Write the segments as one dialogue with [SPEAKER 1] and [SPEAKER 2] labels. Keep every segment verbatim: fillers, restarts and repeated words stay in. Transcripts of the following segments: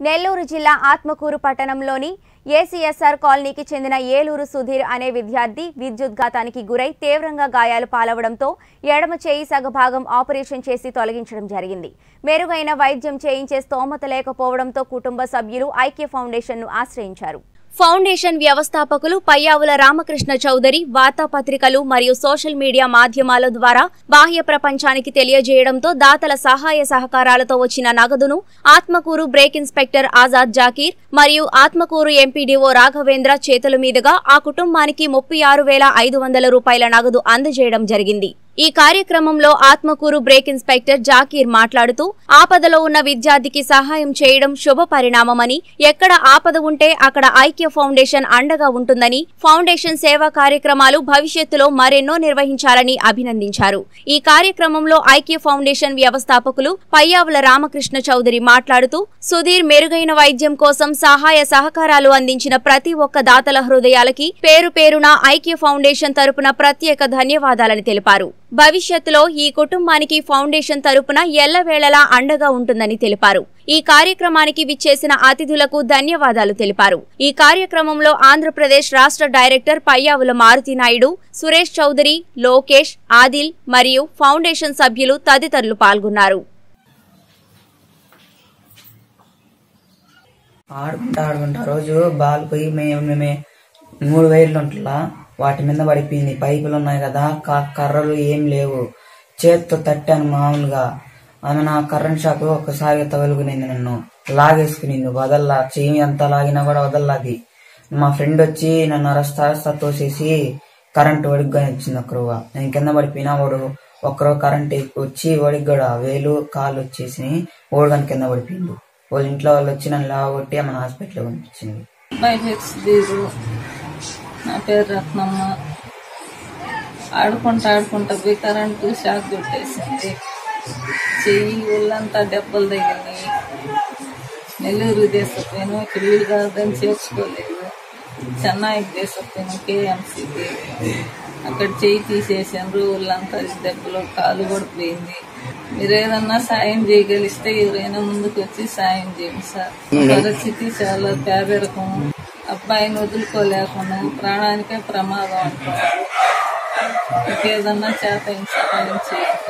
[SPEAKER 1] నెల్లూరు జిల్లా ఆత్మకూరు పట్టణంలోని ఏసీఎస్ఆర్ కాలనీకి చెందిన ఏలూరు సుధీర్ అనే విద్యార్థి విద్యుద్ఘాతానికి గురై తీవ్రంగా గాయాలు పాలవడంతో ఎడమ చేయి సగభాగం ఆపరేషన్ చేసి తొలగించడం జరిగింది. మెరుగైన వైద్యం చేయించే స్తోమత లేకపోవడంతో కుటుంబ సభ్యులు ఐక్య ఫౌండేషన్ను ఆశ్రయించారు. ఫౌండేషన్ వ్యవస్థాపకులు పయ్యావుల రామకృష్ణ చౌదరి వార్తాపత్రికలు మరియు సోషల్ మీడియా మాధ్యమాల ద్వారా బాహ్య ప్రపంచానికి తెలియజేయడంతో దాతల సహాయ సహకారాలతో వచ్చిన నగదును ఆత్మకూరు బ్రేక్ ఇన్స్పెక్టర్ ఆజాద్ జాకీర్ మరియు ఆత్మకూరు ఎంపీడీఓ రాఘవేంద్ర చేతుల మీదుగా ఆ కుటుంబానికి ముప్పై ఆరు వేల ఐదు వందల రూపాయల నగదు అందజేయడం జరిగింది. ఈ కార్యక్రమంలో ఆత్మకూరు బ్రేక్ ఇన్స్పెక్టర్ జాకీర్ మాట్లాడుతూ ఆపదలో ఉన్న విద్యార్థికి సహాయం చేయడం శుభ పరిణామమని, ఎక్కడ ఆపద ఉంటే అక్కడ ఐక్య ఫౌండేషన్ అండగా ఉంటుందని, ఫౌండేషన్ సేవా కార్యక్రమాలు భవిష్యత్తులో మరెన్నో నిర్వహించాలని అభినందించారు. ఈ కార్యక్రమంలో ఐక్య ఫౌండేషన్ వ్యవస్థాపకులు పయ్యావుల రామకృష్ణ చౌదరి మాట్లాడుతూ సుధీర్ మెరుగైన వైద్యం కోసం సహాయ సహకారాలు అందించిన ప్రతి ఒక్క దాతల హృదయాలకి పేరు పేరున ఐక్య ఫౌండేషన్ తరపున ప్రత్యేక ధన్యవాదాలని తెలిపారు. భవిష్యత్తులో ఈ కుటుంబానికి ఫౌండేషన్ తరపున ఎల్లవేళలా అండగా ఉంటుందని తెలిపారు. ఈ కార్యక్రమానికి విచ్చేసిన అతిథులకు ధన్యవాదాలు తెలిపారు. ఈ కార్యక్రమంలో ఆంధ్రప్రదేశ్ రాష్ట్ర డైరెక్టర్ పయ్యావుల మారుతి నాయుడు, సురేష్ చౌదరి, లోకేష్, ఆదిల్ మరియు ఫౌండేషన్ సభ్యులు తదితరులు పాల్గొన్నారు.
[SPEAKER 2] ఆడుకుంటా ఆడుకుంటా రోజు బాల్ పోయి మేమే మూడు వైర్లు ఉంటలా వాటి మీద పడిపోయింది. పైపులు ఉన్నాయి కదా, కర్రలు ఏం లేవు. చేత్తో తట్టాను మామూలుగా. ఆమె నా కరెంట్ షాక్ ఒక్కసారి తగులుకునింది, నన్ను లాగేసుకునింది. వదల్లా, చెయ్యి ఎంత లాగినా కూడా వదల్లాది. మా ఫ్రెండ్ వచ్చి నన్ను అరస్తా అరస్తా తోసేసి కరెంట్ ఒడిగ్గా వచ్చింది. ఒక్కరుగా నేను కింద పడిపోయినా వాడు ఒక్కరో కరెంట్ వచ్చి ఒడికి కూడా వేలు కాళ్ళు వచ్చేసి ఓడిగాని కింద పడిపోయిండు. వాళ్ళ ఇంట్లో వాళ్ళు వచ్చి నన్ను లాగొట్టి మన హాస్పిటల్ పంపించింది.
[SPEAKER 3] నా పేరు రత్నమ్మ. ఆడుకుంటా ఆడుకుంటా పోయి కరెంటు షాక్ కొట్టేసింది. చెయ్యి ఒళ్ళంతా దెబ్బలు తగిలినాయి. నెల్లూరు తీసుకుపోయాను, ఇక్కడ వీలు కాదని చేర్చుకోలేదు. చెన్నైకి తీసుకుపోయాను కేఎంసీకి. అక్కడ చెయ్యి తీసేసాను, ఒళ్ళంతా దెబ్బలు, కాలు కూడా పోయింది. మీరు ఏదన్నా సాయం చేయగలిస్తే ఎవరైనా ముందుకు వచ్చి సాయం చేయండి సార్. పరిస్థితి చాలా పేదరికం. అబ్బాయిని వదులుకోలేకుండా ప్రాణానికే ప్రమాదం అంటున్నారు. ఇంకేదన్నా చేత సహాయం చేయండి.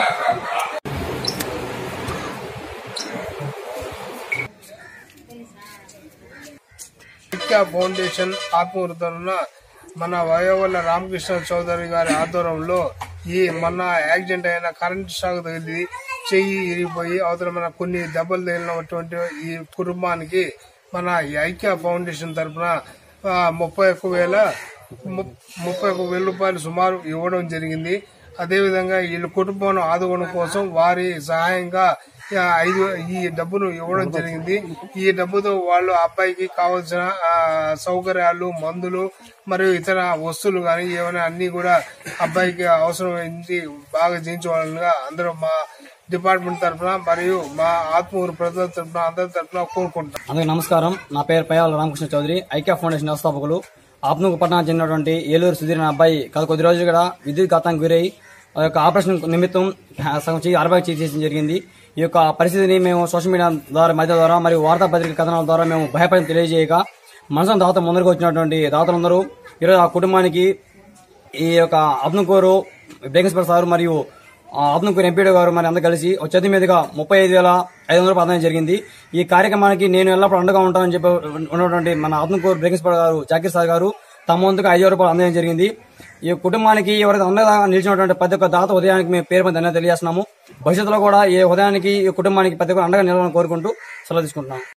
[SPEAKER 4] ఫౌండేషన్ ఆత్మకూరు తరఫున మన వయోవల్ల రామకృష్ణ చౌదరి గారి ఆధ్వర్యంలో ఈ మొన్న యాక్సిడెంట్ అయిన కరెంట్ షాక్ తగిలి చెయ్యి ఇరిగిపోయి అవతల మన కొన్ని దెబ్బలు తగిలినటువంటి ఈ కుటుంబానికి మన ఐక్య ఫౌండేషన్ తరఫున ముప్పై ఒక్క వేల ముప్పై ఒక్క వేల రూపాయలు సుమారు ఇవ్వడం జరిగింది. అదేవిధంగా వీళ్ళ కుటుంబాన్ని ఆదుకోవడం కోసం వారి సహాయంగా ఐదు ఈ డబ్బును ఇవ్వడం జరిగింది. ఈ డబ్బుతో వాళ్ళు అబ్బాయికి కావాల్సిన సౌకర్యాలు, మందులు మరియు ఇతర వస్తువులు కానీ ఏమైనా అన్ని కూడా అబ్బాయికి అవసరమైంది బాగా చేయించుకోవాలని అందరూ మా డిపార్ట్మెంట్ తరఫున మరియు మా ఆత్మకూరు ప్రజల తరఫున అందరి తరఫున కోరుకుంటాం.
[SPEAKER 5] అందరికీ నమస్కారం. నా పేరు పయ్యావుల రామకృష్ణ చౌదరి, ఐక్య ఫౌండేషన్ వ్యవస్థాపకులు. ఆత్మకూరు పట్టణానికి చెందినటువంటి ఏలూరు సుధీర్ అనే అబ్బాయి గత కొద్ది రోజులు కూడా విద్యుత్ ఘాతానికి గురై ఆ యొక్క ఆపరేషన్ నిమిత్తం సగం చేయి అరవై చేయడం జరిగింది. ఈ యొక్క పరిస్థితిని మేము సోషల్ మీడియా ద్వారా మధ్య ద్వారా మరియు వార్తాపత్రిక కథనాల ద్వారా మేము భయపడి తెలియజేయక మనసును దాత ముందరకు వచ్చినటువంటి దాతలందరూ ఈరోజు ఆ కుటుంబానికి ఈ యొక్క ఆత్మకూరు బ్రేకింగ్ సార్ మరియు ఆత్మకూరు ఎంపీడీ గారు మరి అందరూ కలిసి చేతి మీదుగా ముప్పై ఐదు వేల ఐదు వందల రూపాయలు జరిగింది. ఈ కార్యక్రమానికి నేను ఎల్లప్పుడూ అండగా ఉంటానని చెప్పి ఉన్నటువంటి మన ఆత్మకూరు బ్రేకింగ్ గారు జాకీర్ సార్ గారు తమ వంతుగా ఐదు రూపాయలు అందజేయడం జరిగింది. ఈ కుటుంబానికి ఎవరైతే అండగా నిలిచినటువంటి ప్రతి ఒక్క దాత ఉదయానికి మేము పేరు మీద ధన్యవాదాలు తెలియజేస్తున్నాము. భవిష్యత్తులో కూడా ఈ ఉదయానికి ఈ కుటుంబానికి ప్రతి ఒక్క అండగా నిలవాలని కోరుకుంటూ సెలవు తీసుకుంటున్నాము.